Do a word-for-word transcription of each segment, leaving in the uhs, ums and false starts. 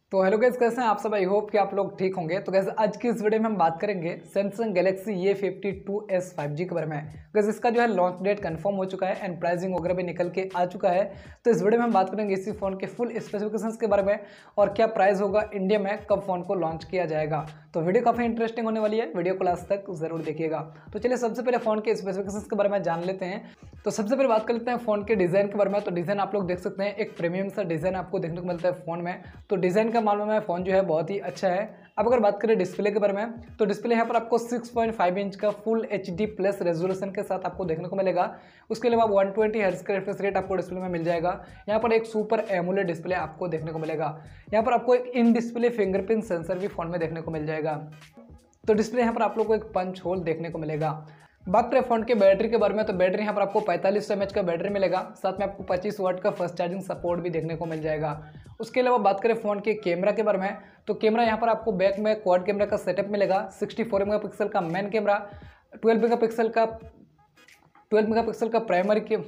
तो hello guys, कैसे हैं आप सब। आई होप कि आप लोग ठीक होंगे। तो गाइस आज की इस वीडियो में हम बात करेंगे Samsung Galaxy A fifty two S five G के बारे में। गाइस इसका जो है लॉन्च डेट कंफर्म हो चुका है एंड प्राइसिंग वगैरह भी निकल के आ चुका है। तो इस वीडियो में हम बात करेंगे इसी फोन के फुल स्पेसिफिकेशंस के बारे में और क्या प्राइस होगा इंडिया में, कब फोन को लॉन्च किया जाएगा। तो वीडियो काफ़ी इंटरेस्टिंग होने वाली है, वीडियो को लास्ट तक जरूर देखिएगा। तो चलिए सबसे पहले फोन के स्पेसिफिकेशंस के बारे में जान लेते हैं। तो सबसे पहले बात कर लेते हैं फोन के डिज़ाइन के बारे में। तो डिज़ाइन आप लोग देख सकते हैं, एक प्रीमियम सा डिज़ाइन आपको देखने को मिलता है फोन में। तो डिज़ाइन का मामले में फ़ोन जो है बहुत ही अच्छा है। अब अगर बात करें डिस्प्ले के बारे में, तो डिस्प्ले यहाँ पर आपको सिक्स पॉइंट फाइव इंच का full H D plus resolution के साथ आपको देखने को मिलेगा। उसके अलावा वन ट्वेंटी हर्ट्ज का रिफ्रेश रेट आपको डिस्प्ले में मिल जाएगा। यहाँ पर एक सुपर एमोलेड डिस्प्ले आपको देखने को मिलेगा। यहाँ पर आपको एक इन डिस्प्ले फिंगरप्रिंट सेंसर भी फोन में देखने को मिल जाएगा। तो डिस्प्ले यहाँ पर आप लोग को एक पंच होल देखने को मिलेगा। बात करें फोन के बैटरी के बारे में, तो बैटरी यहाँ पर आपको पैंतालीस सौ एम एच का बैटरी मिलेगा। साथ में आपको पच्चीस वाट का फर्स्ट चार्जिंग सपोर्ट भी देखने को मिल जाएगा। उसके अलावा बात करें फोन के कैमरा के बारे में, तो कैमरा यहाँ पर आपको बैक में क्वाड कैमरा का सेटअप मिलेगा। सिक्सटी फोर मेगापिक्सल का मेन कैमरा, ट्वेल्व मेगापिक्सल का ट्वेल्व मेगापिक्सल का प्राइमरी के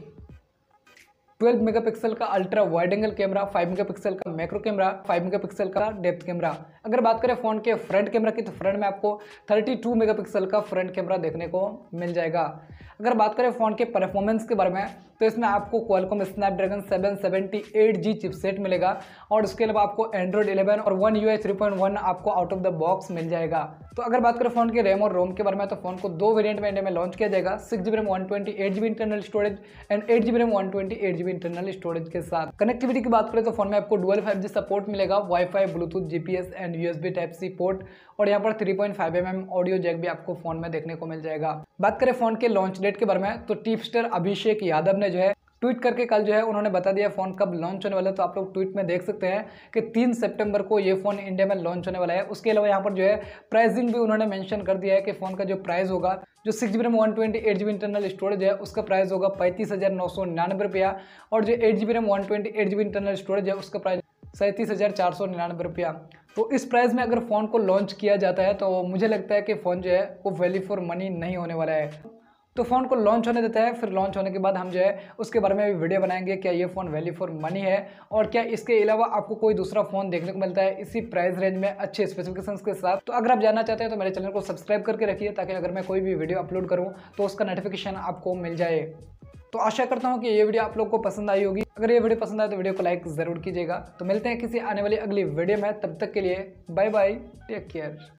ट्वेल्व मेगापिक्सल का ultra wide angle camera, five megapixel का मैक्रो कैमरा, फाइव मेगापिक्सल का डेप्थ कैमरा। अगर बात करें फोन के फ्रंट कैमरा की, तो फ्रंट में आपको थर्टी टू मेगापिक्सल का फ्रंट कैमरा देखने को मिल जाएगा। अगर बात करें फोन के परफॉर्मेंस के बारे में, तो इसमें आपको Qualcomm Snapdragon seven seventy eight G chipset मिलेगा और उसके अलावा आपको एंड्रॉइड इलेवन और one U I three point one आपको आउट ऑफ द बॉक्स मिल जाएगा। तो अगर बात करें फोन के रैम और रोम के बारे में, तो फोन को दो वेरिएंट में इंडिया में लॉन्च किया जाएगा। Six GB RAM one twenty eight GB internal storage and eight GB RAM one twenty eight GB internal storage के साथ। कनेक्टिविटी की बात करें तो फोन में आपको डुअल फाइव जी सपोर्ट मिलेगा, wifi, bluetooth, GPS and USB type C port और यहाँ पर three point five M M audio jack भी आपको फोन में देखने को मिल जाएगा। बात करें फोन के लॉन्च डेट के बारे में, तो टिपस्टर अभिषेक यादव ने जो है ट्वीट करके कल जो है उन्होंने बता दिया फोन कब लॉन्च होने वाला है। तो आप लोग ट्वीट में देख सकते हैं कि तीन सितंबर को ये फोन इंडिया में लॉन्च होने वाला है। उसके अलावा यहाँ पर जो है प्राइसिंग भी उन्होंने मेंशन कर दिया है कि फोन का जो प्राइस होगा, जो six GB RAM one twenty eight GB internal storage है उसका प्राइस होगा पैंतीस हज़ार नौ सौ निन्यानवे रुपया और जो eight GB RAM one twenty eight GB internal storage है उसका प्राइस सैंतीस हज़ार चार सौ निन्यानवे रुपया। तो इस प्राइस में अगर फ़ोन को लॉन्च किया जाता है तो मुझे लगता है कि फ़ोन जो है वो वैल्यू फॉर मनी नहीं होने वाला है। तो फ़ोन को लॉन्च होने देता है, फिर लॉन्च होने के बाद हम जो है उसके बारे में भी वीडियो बनाएंगे, क्या ये फ़ोन वैल्यू फॉर मनी है और क्या इसके अलावा आपको कोई दूसरा फ़ोन देखने को मिलता है इसी प्राइस रेंज में अच्छे स्पेसिफिकेशंस के साथ। तो अगर आप जानना चाहते हैं तो मेरे चैनल को सब्सक्राइब करके रखिए ताकि अगर मैं कोई भी वीडियो अपलोड करूँ तो उसका नोटिफिकेशन आपको मिल जाए। तो आशा करता हूँ कि ये वीडियो आप लोग को पसंद आई होगी। अगर ये वीडियो पसंद आए तो वीडियो को लाइक ज़रूर कीजिएगा। तो मिलते हैं किसी आने वाली अगली वीडियो में, तब तक के लिए बाय बाय, टेक केयर।